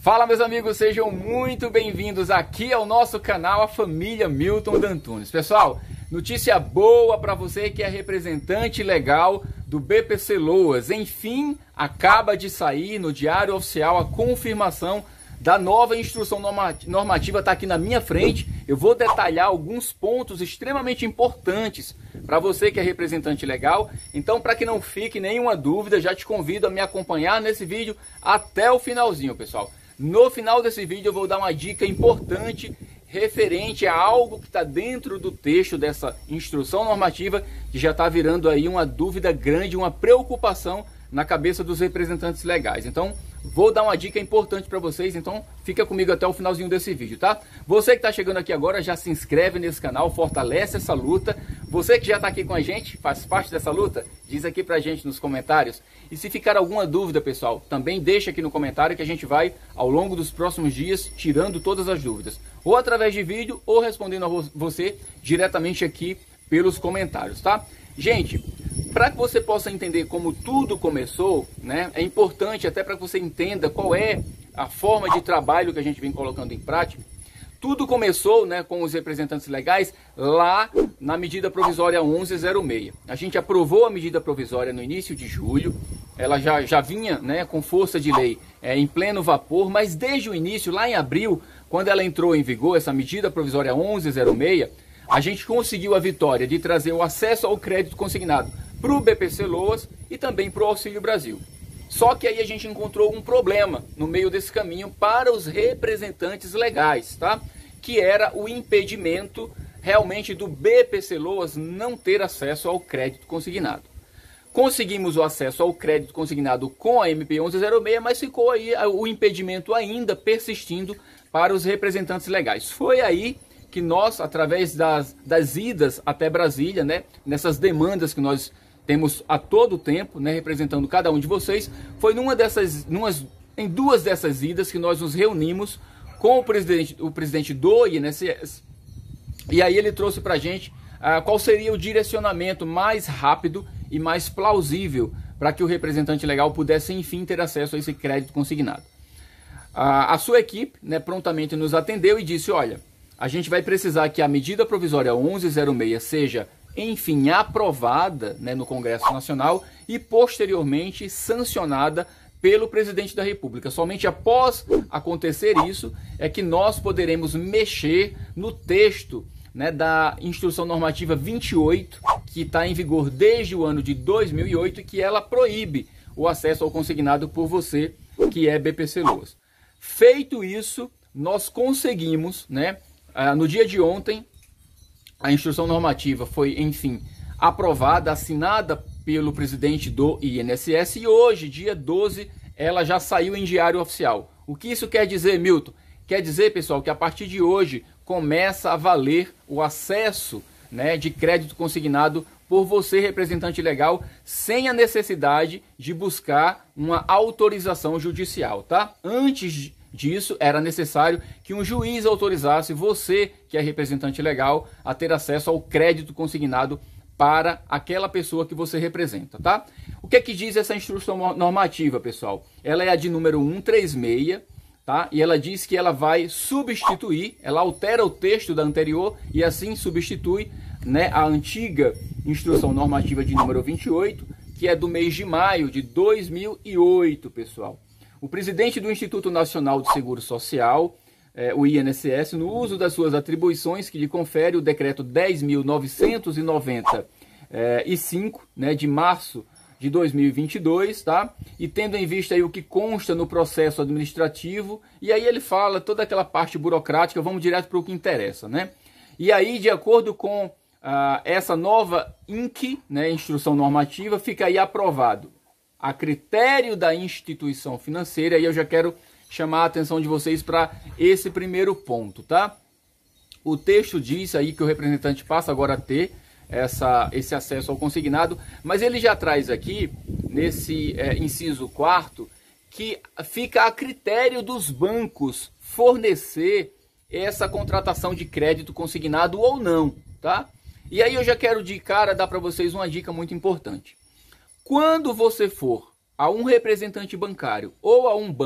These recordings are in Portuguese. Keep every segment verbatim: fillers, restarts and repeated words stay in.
Fala, meus amigos, sejam muito bem-vindos aqui ao nosso canal, a família Milton D'Antunes. Pessoal, notícia boa para você que é representante legal do B P C Loas. Enfim, acaba de sair no Diário Oficial a confirmação da nova instrução normativa, está aqui na minha frente. Eu vou detalhar alguns pontos extremamente importantes para você que é representante legal. Então, para que não fique nenhuma dúvida, já te convido a me acompanhar nesse vídeo até o finalzinho, pessoal. No final desse vídeo eu vou dar uma dica importante referente a algo que está dentro do texto dessa instrução normativa, que já está virando aí uma dúvida grande, uma preocupação na cabeça dos representantes legais. Então, vou dar uma dica importante para vocês, então fica comigo até o finalzinho desse vídeo, tá? Você que está chegando aqui agora, já se inscreve nesse canal, fortalece essa luta. Você que já está aqui com a gente, faz parte dessa luta, diz aqui pra gente nos comentários. E se ficar alguma dúvida, pessoal, também deixa aqui no comentário que a gente vai, ao longo dos próximos dias, tirando todas as dúvidas. Ou através de vídeo, ou respondendo a você diretamente aqui pelos comentários, tá? Gente, para que você possa entender como tudo começou, né, é importante até para que você entenda qual é a forma de trabalho que a gente vem colocando em prática. Tudo começou, né, com os representantes legais lá na medida provisória onze zero seis. A gente aprovou a medida provisória no início de julho, ela já, já vinha, né, com força de lei é, em pleno vapor, mas desde o início, lá em abril, quando ela entrou em vigor, essa medida provisória onze zero seis, a gente conseguiu a vitória de trazer o acesso ao crédito consignado para o B P C Loas e também para o Auxílio Brasil. Só que aí a gente encontrou um problema no meio desse caminho para os representantes legais, tá? Que era o impedimento realmente do B P C Loas não ter acesso ao crédito consignado. Conseguimos o acesso ao crédito consignado com a M P onze zero seis, mas ficou aí o impedimento ainda persistindo para os representantes legais. Foi aí que nós, através das, das idas até Brasília, né, nessas demandas que nós temos a todo tempo, né, representando cada um de vocês, foi numa dessas, numas, em duas dessas idas que nós nos reunimos com o presidente, o presidente do I N S S, e aí ele trouxe para a gente ah, qual seria o direcionamento mais rápido e mais plausível para que o representante legal pudesse, enfim, ter acesso a esse crédito consignado. Ah, a sua equipe, né, prontamente nos atendeu e disse, olha, a gente vai precisar que a medida provisória onze zero seis seja, enfim, aprovada, né, no Congresso Nacional e posteriormente sancionada pelo presidente da República. Somente após acontecer isso é que nós poderemos mexer no texto, né, da instrução normativa vinte e oito, que está em vigor desde o ano de dois mil e oito e que ela proíbe o acesso ao consignado por você que é B P C Loas. Feito isso, nós conseguimos, né, no dia de ontem, a instrução normativa foi, enfim, aprovada, assinada pelo presidente do I N S S e hoje, dia doze, ela já saiu em Diário Oficial. O que isso quer dizer, Milton? Quer dizer, pessoal, que a partir de hoje começa a valer o acesso, né, de crédito consignado por você, representante legal, sem a necessidade de buscar uma autorização judicial, tá? Antes disso, era necessário que um juiz autorizasse você, que é representante legal, a ter acesso ao crédito consignado para aquela pessoa que você representa, tá? O que é que diz essa instrução normativa, pessoal? Ela é a de número cento e trinta e seis, tá? E ela diz que ela vai substituir, ela altera o texto da anterior e assim substitui, né, a antiga instrução normativa de número vinte e oito, que é do mês de maio de dois mil e oito, pessoal. O presidente do Instituto Nacional de Seguro Social, eh, o I N S S, no uso das suas atribuições que lhe confere o decreto dez mil novecentos e noventa e cinco, né, de março de dois mil e vinte e dois, tá? E tendo em vista aí o que consta no processo administrativo, e aí ele fala toda aquela parte burocrática, vamos direto para o que interessa, né? E aí, de acordo com ah, essa nova I N C, né, instrução normativa, fica aí aprovado a critério da instituição financeira, e eu já quero chamar a atenção de vocês para esse primeiro ponto, tá? O texto diz aí que o representante passa agora a ter essa, esse acesso ao consignado, mas ele já traz aqui, nesse é, inciso quarto, que fica a critério dos bancos fornecer essa contratação de crédito consignado ou não, tá? E aí eu já quero de cara dar para vocês uma dica muito importante. Quando você for a um representante bancário ou a um banco,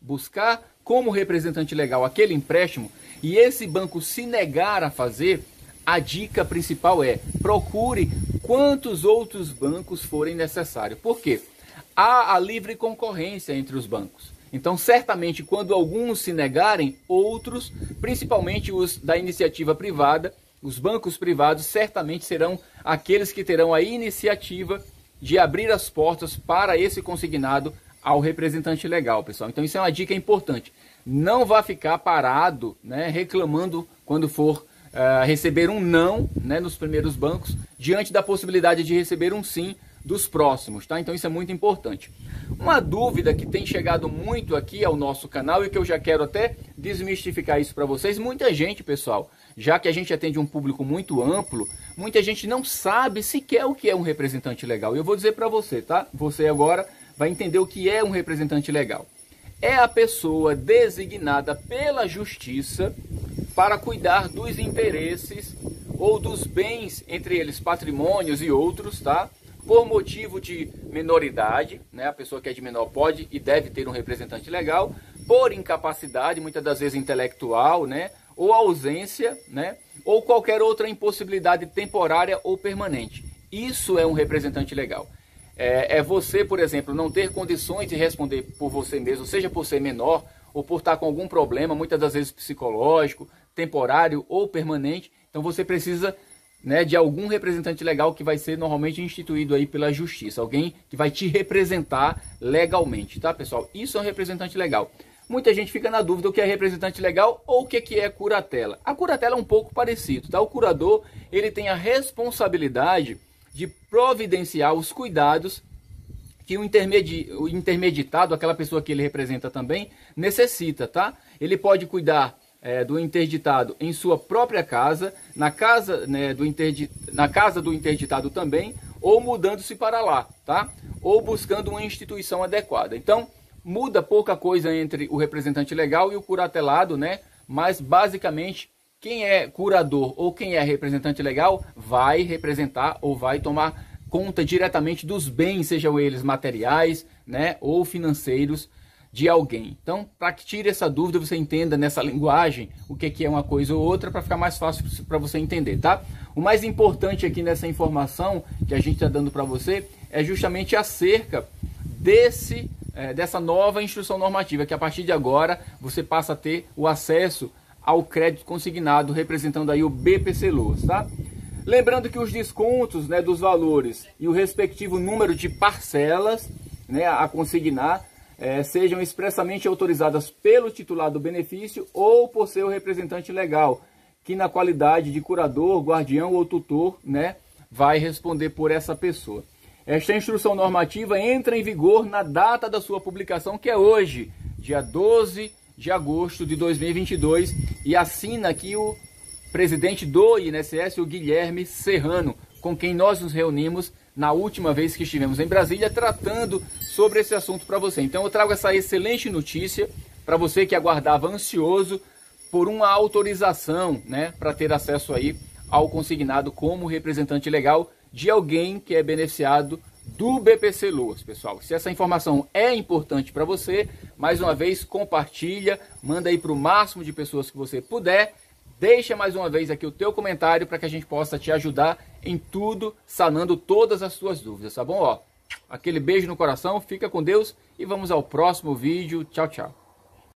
buscar como representante legal aquele empréstimo e esse banco se negar a fazer, a dica principal é: procure quantos outros bancos forem necessários. Por quê? Há a livre concorrência entre os bancos. Então, certamente, quando alguns se negarem, outros, principalmente os da iniciativa privada, os bancos privados, certamente serão aqueles que terão a iniciativa de abrir as portas para esse consignado ao representante legal, pessoal. Então, isso é uma dica importante. Não vá ficar parado, né, reclamando quando for uh, receber um não, né, nos primeiros bancos, diante da possibilidade de receber um sim dos próximos, tá? Então isso é muito importante. Uma dúvida que tem chegado muito aqui ao nosso canal e que eu já quero até desmistificar isso para vocês. Muita gente, pessoal, já que a gente atende um público muito amplo, muita gente não sabe sequer o que é um representante legal. E eu vou dizer para você, tá? Você agora vai entender o que é um representante legal. É a pessoa designada pela justiça para cuidar dos interesses ou dos bens, entre eles patrimônios e outros, tá? Por motivo de menoridade, né? A pessoa que é de menor pode e deve ter um representante legal, por incapacidade, muitas das vezes intelectual, né? Ou ausência, né? Ou qualquer outra impossibilidade temporária ou permanente. Isso é um representante legal. É, é você, por exemplo, não ter condições de responder por você mesmo, seja por ser menor ou por estar com algum problema, muitas das vezes psicológico, temporário ou permanente. Então você precisa, né, de algum representante legal que vai ser normalmente instituído aí pela justiça, alguém que vai te representar legalmente, tá, pessoal? Isso é um representante legal. Muita gente fica na dúvida o que é representante legal ou o que é curatela. A curatela é um pouco parecido, tá? O curador, ele tem a responsabilidade de providenciar os cuidados que o, intermedi o intermeditado, aquela pessoa que ele representa também, necessita, tá? Ele pode cuidar É, do interditado em sua própria casa, na casa, né, do interdi na casa do interditado também, ou mudando-se para lá, tá? Ou buscando uma instituição adequada. Então, muda pouca coisa entre o representante legal e o curatelado, né? Mas, basicamente, quem é curador ou quem é representante legal vai representar ou vai tomar conta diretamente dos bens, sejam eles materiais, né, ou financeiros, de alguém. Então, para que tire essa dúvida, você entenda nessa linguagem o que é uma coisa ou outra, para ficar mais fácil para você entender, tá? O mais importante aqui nessa informação que a gente está dando para você é justamente acerca desse, é, dessa nova instrução normativa, que a partir de agora você passa a ter o acesso ao crédito consignado, representando aí o B P C Loas, tá? Lembrando que os descontos, né, dos valores e o respectivo número de parcelas, né, a consignar, É, sejam expressamente autorizadas pelo titular do benefício ou por seu representante legal, que na qualidade de curador, guardião ou tutor, né, vai responder por essa pessoa. Esta instrução normativa entra em vigor na data da sua publicação, que é hoje, dia doze de agosto de dois mil e vinte e dois, e assina aqui o presidente do I N S S, o Guilherme Serrano, com quem nós nos reunimos na última vez que estivemos em Brasília, tratando sobre esse assunto para você. Então eu trago essa excelente notícia para você que aguardava ansioso por uma autorização, né, para ter acesso aí ao consignado como representante legal de alguém que é beneficiado do B P C Loas, pessoal. Se essa informação é importante para você, mais uma vez compartilha, manda aí para o máximo de pessoas que você puder. Deixa mais uma vez aqui o teu comentário para que a gente possa te ajudar em tudo, sanando todas as suas dúvidas, tá bom? Ó, aquele beijo no coração, fica com Deus e vamos ao próximo vídeo. Tchau, tchau.